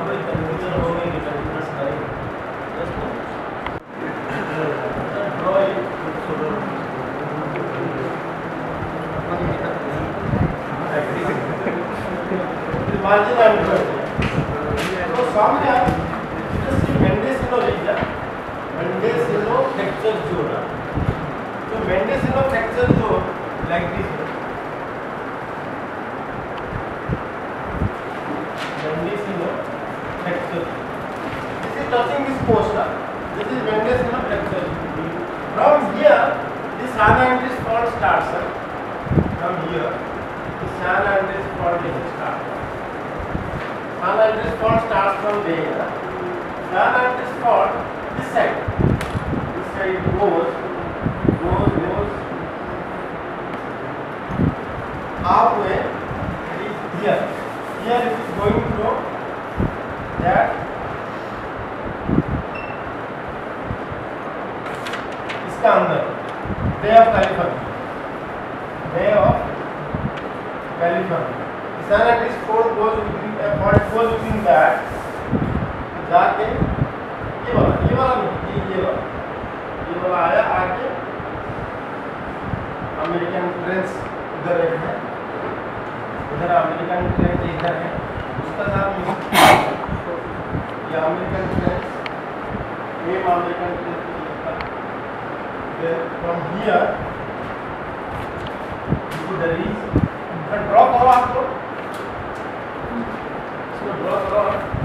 थोड़ी कंफ्यूजन हो गई कि continuous line just draw margin and तो सामने Mendocino region Mendocino fracture zone तो Mendocino fracture zone like this Mendocino fracture this is touching this costa this is Mendesino fracture from here this San Andreas fault starts from here the San Andreas fault starts San Andreas fault starts from there San Andreas fault this side goes halfway it is here it is going to that इसका अंदर bay of California San Andreas fault goes within that जाके ये वाला नहीं ये वाला आया आके अमेरिकन ट्रेंच इधर एक है इधर अमेरिकन ट्रेंच इधर है उसका नाम ये American trench American trench from here there is draw करो आपको इसको ड्रॉ करो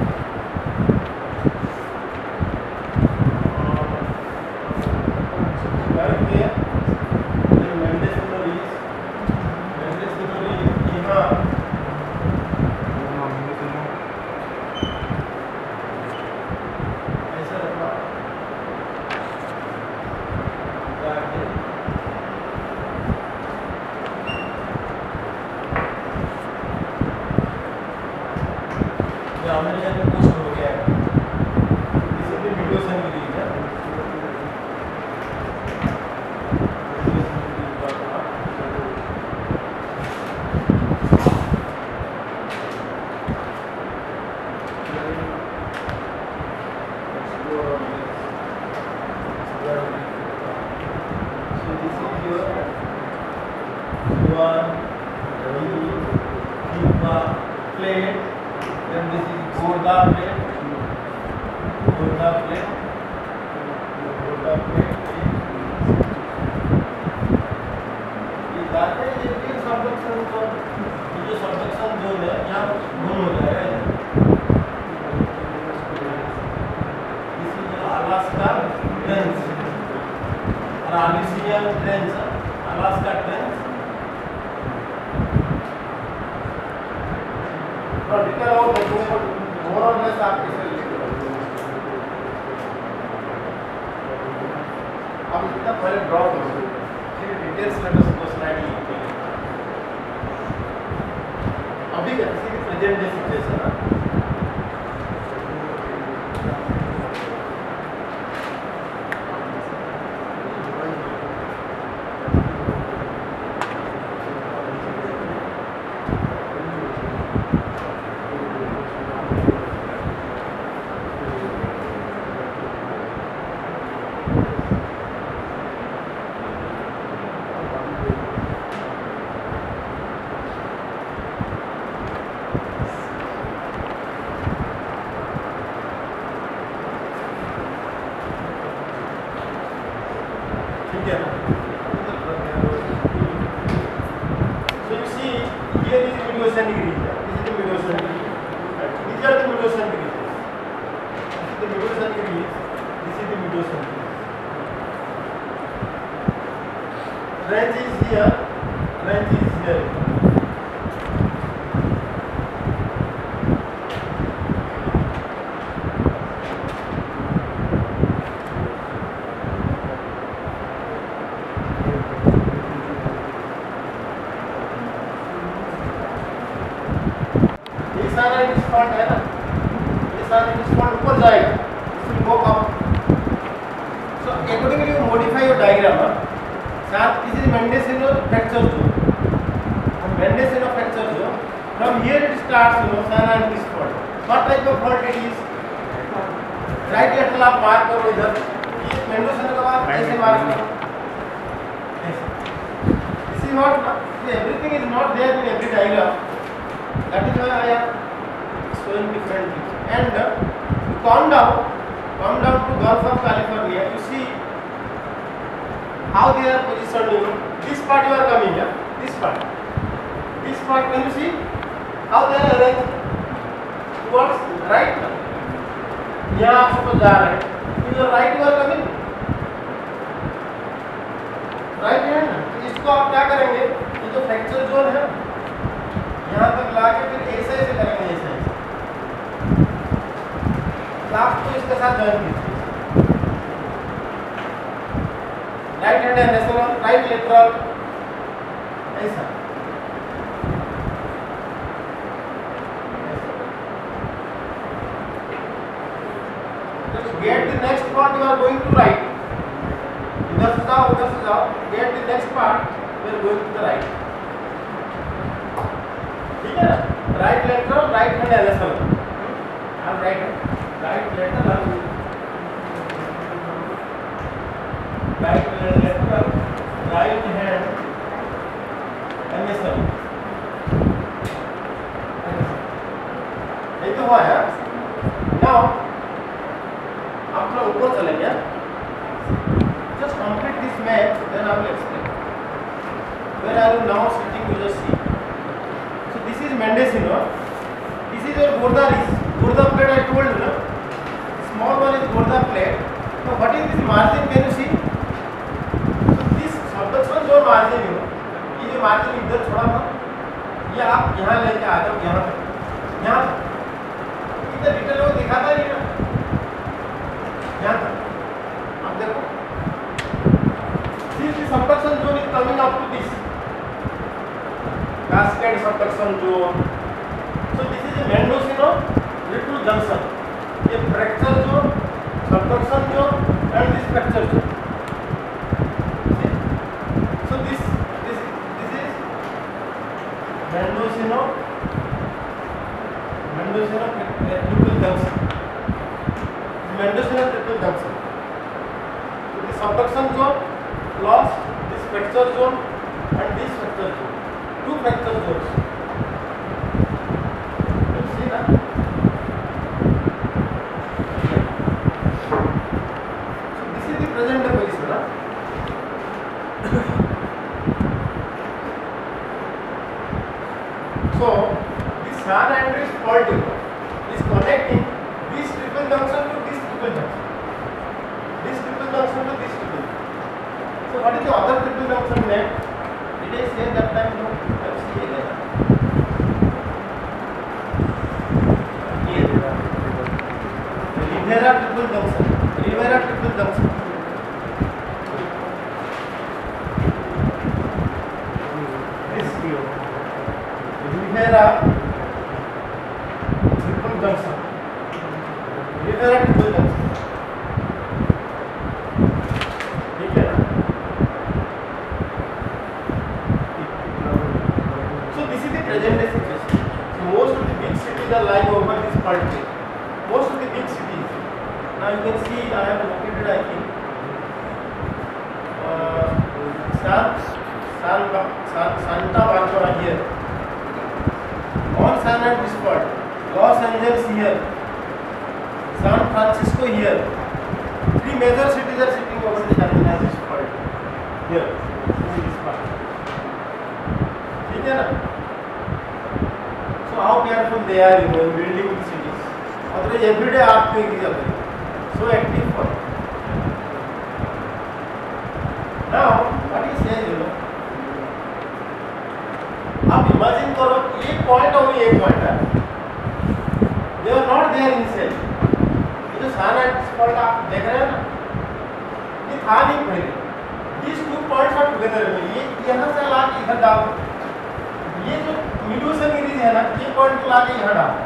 अमेरिका में पोस्ट हो गया है इसी पे वीडियो सेंड कर दीजिए plate then this is Gorda plate ये जाते हैं ये तीन सबडक्शन जोन ये जो सबडक्शन जोन है यहाँ गुम हो जाएगा दिस इज अलास्का ट्रेंच और Aleutian trench Alaska trench detail और मोर और लेस आप कैसे लिखते हो आप इतना पहले ड्रॉ करो फिर details let us go slightly अभी किसी की प्रेजेंट डे सिचुएशन है So you see here is midioceanic region. This is the midioceanic region. These are the midioceanic regions. This is the midioceanic region. This is the midioceanic region. Range is here. Range is here. सारा इस fault है ना ये सारा इस fault ऊपर जाएगा इसमें go up so accordingly you modify your diagram साथ this is Mendocino fracture zone fracture zone from here it starts San Andreas fault What type of fault it is? Right lateral आप mark करो इधर, ये Mendocino का आप ऐसे mark करो, this is not, everything is not there in every diagram, that is why I am showing different things. And come down to Gulf of California, you see how they are positioned. You know, this part you are coming here, this part can you see how they are arranged towards right? यहाँ आप suppose जा रहे हैं, तो जो right you are coming, right है ना, तो इसको आप क्या करेंगे, ये जो फ्रैक्चर जोन है यहाँ तक लाके फिर ऐसे ऐसे करेंगे, ऐसे लास्ट को इसके साथ ज्वाइन कीजिए, right hand anaesthesia, right lateral, ऐसा get the next part you are going to right, इधर से जाओ, get the next part you are going to the right, ठीक है ना, right lateral, right hand LSL, हम right lateral, right lateral, right hand LSL, ये तो हुआ है। now आप थोड़ा ऊपर चलेंगे, just complete this map, then I will explain. Where are you now sitting? You just see. So this is Mendocino. This is your Gurda plate. I told you, no? Small one is Gurda plate. So what is this margin? Can you see? So this subduction जो margin है, ये जो margin इधर छोड़ा था, ये आप यहाँ लेके आ जाओ, यहाँ इधर डिटेल वो दिखाता नहीं ना, यहाँ तक आप देखो, this is subduction zone is coming up to this cascade subduction zone. So this is a Mendocino little junction, a fracture zone, subduction zone, and this fracture zone. See? So this is Mendocino triple junction. Mendocino triple junction. So the subduction zone plus this fracture zone and this fracture zone. Two fracture zones. You see that? So this is the present day position. So this San Andreas fault is connecting this triple junction to this triple junction. This triple junction to this triple junction. So what is the other triple junction name? Did I say that time? No. Let's see again. Rivera triple junction. Rivera triple junction. This Rivera triple junction. Rivera triple junction. ठीक है ना? So this is the present day situation. So most of the big cities are lying over this fault plane. Most of the big cities. Now you can see I have located, I think, Santa Barbara here. On San Andreas fault, Los Angeles here, San Francisco here. Three major cities are sitting over the San Andreas fault here. This part. ठीक है ना? So how careful they are, you know, in building the cities. Otherwise every day earthquake is happening. So active for it. Now what he says, you know, आप imagine करो एक point और एक point है, they are not there in cell, ये जो सान and fault आप देख रहे हैं ना, ये था नहीं पहले, these two points are together में, ये यहाँ से ला के इधर डालो, ये जो मिडोसन सीरीज है ना, ये पॉइंट ला के यहाँ डालो,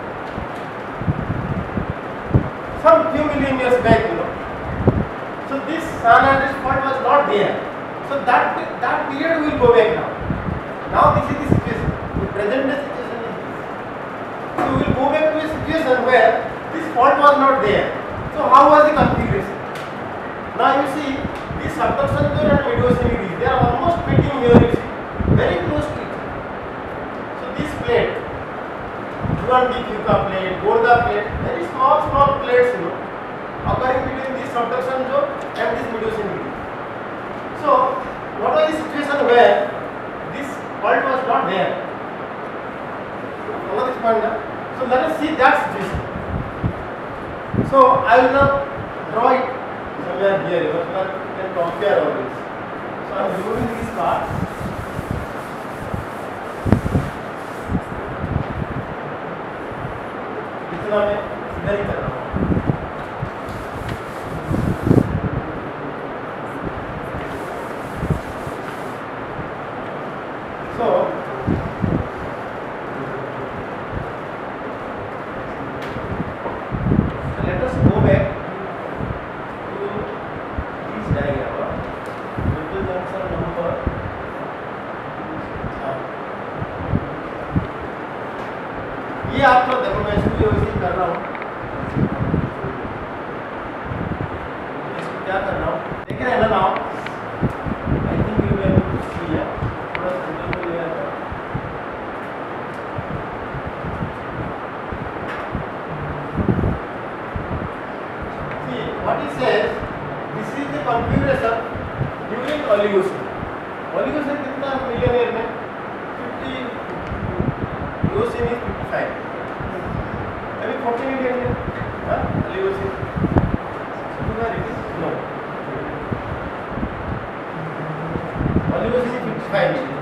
some few million years back, you know, so this San Andreas fault was not there, so that period will go back now. Now this is the situation. The present day situation is this. So we will go back to a situation situation where this fault was not there. So how was the configuration? Now you see this subduction zone and mediocinic region, they are almost meeting here, you see, very close to each other. So this plate, Juan-D Fuca plate, Gorda plate, very small plates, you know, occurring between this subduction zone and this mediocinic region. So what was the situation where this fault was not there? Follow this point now. So let us see that situation. So I will now draw it somewhere here, so that you can compare all this. So I am removing this part. इतना मैं इधर ही कर रहा हूँ. So let us go back to this diagram. Neutral junction number. ये आप लोग देखो, मैं इसको वैसे ही कर रहा हूँ. इसको क्या कर रहा हूँ देख रहे हैं ना now. I think you will see है थोड़ा सेंटर में ले आता. See what it says, this is the configuration during Oligocene. Oligocene कितना मिलियन ईयर में 50, Eocene is 55. अभी 40 मिलियन ईयर, हाँ Oligocene. No. Oligocene is 55 million.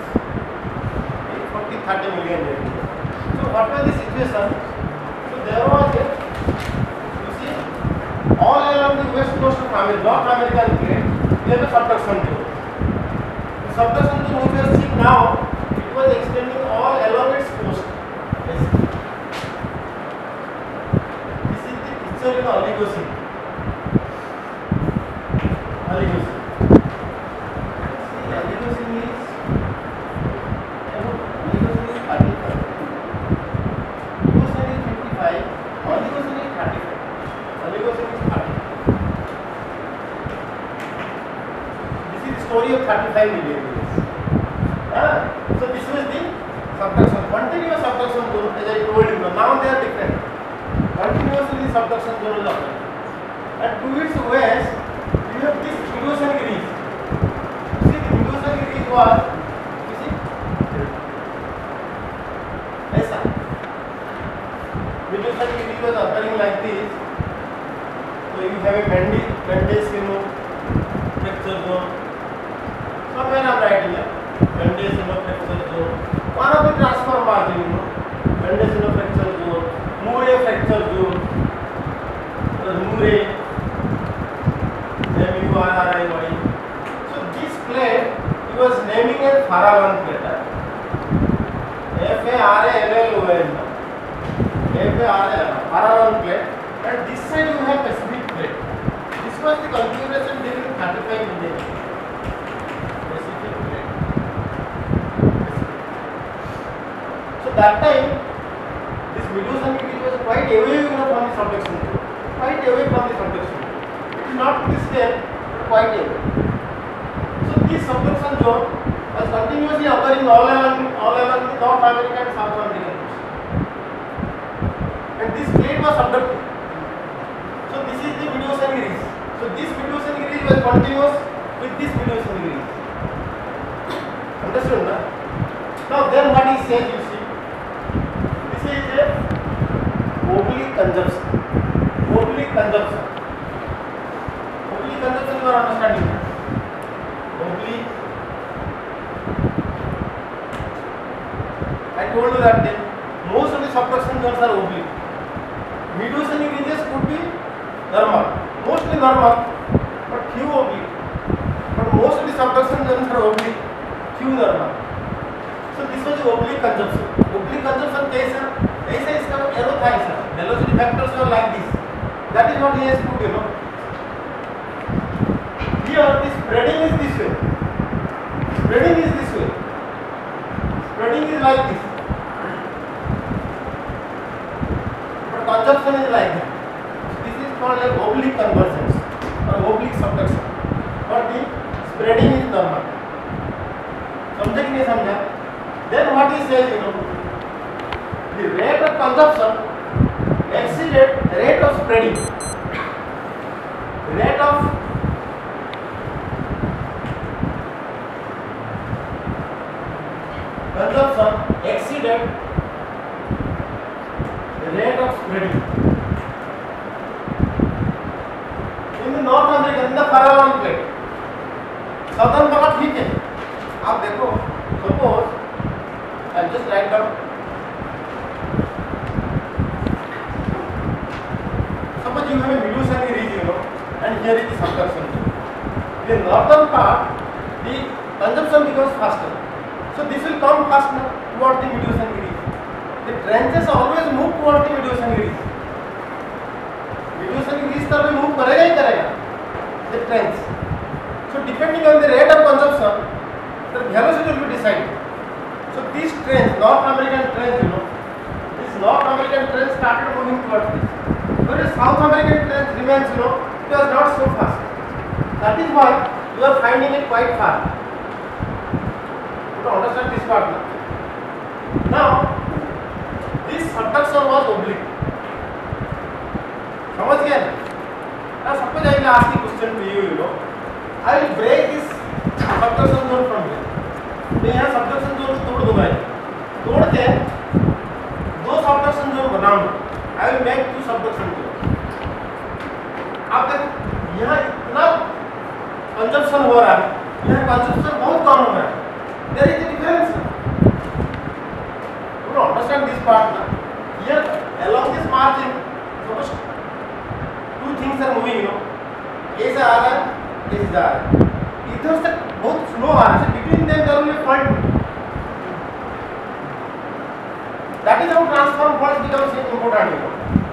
40-30 million years. So what was the situation? So there was a, you see, all along the west coast of America, North American plate, we have a subduction zone. The subduction zone which we are seeing now, it was extending all along its coast. This is the picture in Oligocene. Oligocene. Oligocene is 35. Eocene is 55. Oligocene is 35. Oligocene is 30. This is the story of 35 million years. So this was the subduction, continuous subduction zone, as I told you. Now they are different. Continuously the subduction zone is occurring. And to its west, you have this Mediocenic ridge. You see the Mediocenic ridge was, you see, ऐसा. Mediocenic ridge was occurring like this. So you have a Mendocino fracture zone. Somewhere I am writing here. Mendocino fracture zone. One of the transfer margin, you know. Mendocino fracture zone, Murray fracture zone, Murray, MURRAY. So this plate he was naming as Farallon plate. FARALLON. Farallon plate. And this side you have Pacific plate. This was the configuration during 35 million. Pacific plate. So that time, this Mediocenic ridge was quite away from the subduction zone. Quite away from the subduction zone. It is not to this extent, but quite away. So this subduction zone was continuously occurring all along the North American and South American coast. And this plate was subducted. So this is the Mediocenic ridge. So this Mediocenic ridge was continuous with this Mediocenic ridge. Understood, na? Now then what he says, you see, this is a oblique conjunction. Oblique conjunction. Oblique conjunction you are understanding. Oblique. I told you that most of the subduction zones are oblique. Mediocenic ridges could be normal, mostly normal, but few oblique. But most of the subduction zones are oblique, few normal. So this was the oblique conjunction. Oblique conjunction कैसा? ऐसा इसका arrow था ऐसा. Velocity vectors were like this. That is what he has put, you know. Here the spreading is this way. Spreading is this way. Spreading is like this. But consumption is like that. This is called like oblique convergence or oblique subduction. But the spreading is normal. समझे कि नहीं समझा? Then what he says, the rate of consumption exceeded rate of spreading. Rate of consumption exceeded rate of spreading. In the North America, in the Farallon plate, southern part ठीक है. आप देखो, suppose I'll just write down. Suppose you have a Medusan region, and here is the subduction. In the northern part, the consumption becomes faster. So this will come faster towards the Medusan region. The trenches always move towards the Medusan region. Medusan region तरफ move करेगा ही करेगा. The trench. So depending on the rate of consumption, the velocity will be decided. So this trench, North American trench, this North American trench started moving towards this. But the South American trench remains, it was not so fast. That is why you are finding it quite far. You understand this part now? Now, this subduction was oblique. समझ गया ना? Now suppose I will ask a question to you, I will break this subduction zone from here. मैं यहाँ subduction zone तोड़ दूँगा, तोड़ के दो subduction zone बनाऊँगा. I will make two subduction zone. अब तक यहाँ इतना consumption हो रहा है, यहाँ consumption बहुत कम हो रहा है. There is a difference. You understand this part now? Here along this margin, suppose two things are moving, A से आ रहा है, A से जा रहा है. इधर से बहुत स्लो आ रहा है. Between them there will be a fault. That is how transform faults becomes important.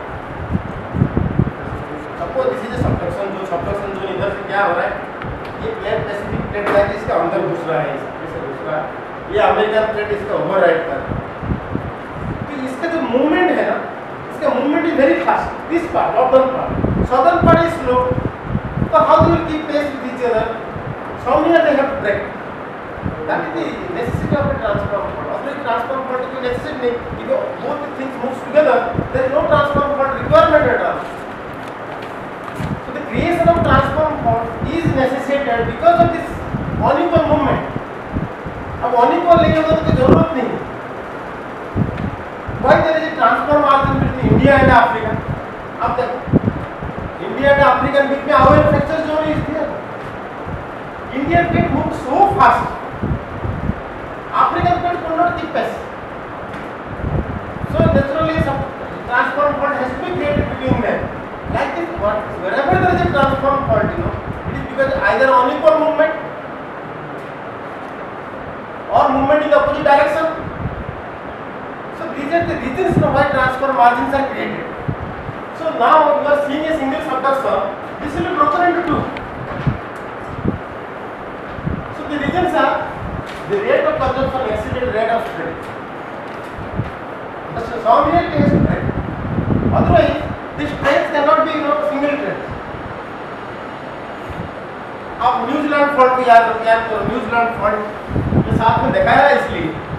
Suppose this is a subduction zone. Subduction zone इधर से क्या हो रहा है? ये प्लेट पैसिफिक प्लेट है, इसके अंदर घुस रहा है, इससे घुस रहा है. ये अमेरिकन प्लेट इसका ओवरराइड कर रहा है. तो इसका जो मूवमेंट है ना, इसका movement is very fast. This part, northern part, southern part is slow. So how they will keep pace with each other? Somewhere they have to break. That is the necessity of a transform fault. Otherwise, transform fault is necessary. If both the things move together, there is no transform fault requirement at all. So the creation of transform fault is necessitated because of this unequal movement. अब unequal नहीं होगा तो कोई जरूरत नहीं. Why there is a transform margin between India and Africa? अब देखो. India and African बीच में our fracture zone is there. Indian plate moves so fast. African plate could not keep pace. So naturally, some transform fault has to be created between them. Like this, wherever there is a transform fault, it is because either unequal movement or movement in the opposite direction. So these are the reasons why transform margins are created. So now you are seeing a single subduction. This will be broken into two. So the reasons are the rate of consumption exceeded rate of spreading. So somewhere it has to break. Otherwise, this trench cannot be single trench. आप New Zealand fault को याद करो. New Zealand fault ये साथ में दिखाया है इसलिए